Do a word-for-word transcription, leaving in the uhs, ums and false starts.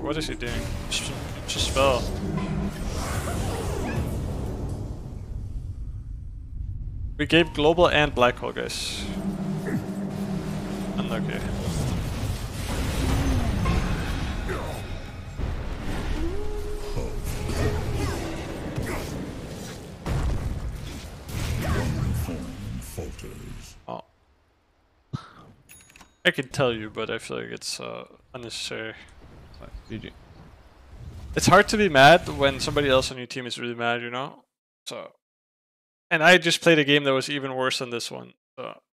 What is he doing? Just, just spell. We gave global and black hole, guys. Unlucky. Oh. I can tell you, but I feel like it's uh, unnecessary. G G. It's hard to be mad when somebody else on your team is really mad, you know? So, and I just played a game that was even worse than this one. So